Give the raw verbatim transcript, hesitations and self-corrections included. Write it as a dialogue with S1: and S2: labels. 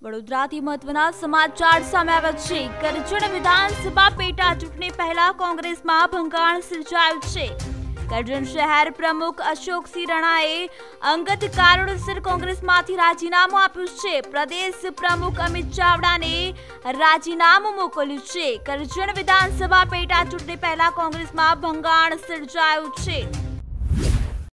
S1: વડોદરાથી મહત્વના સમાચાર સામે આવ્યા છે। કરજણ વિધાનસભા પેટા ચૂંટણી પહેલા કોંગ્રેસમાં ભંગાણ સર્જાયું છે। કરજણ શહેર પ્રમુખ અશોકસિંહ રાણાએ અંગત કારણોસર કોંગ્રેસમાંથી રાજીનામું આપ્યું છે। પ્રદેશ પ્રમુખ અમિત ચાવડાને રાજીનામું મોકલ્યું છે। કરજણ વિધાનસભા પેટા ચૂંટણી પહેલા કોંગ્રેસમાં ભંગાણ સર્જાયું છે।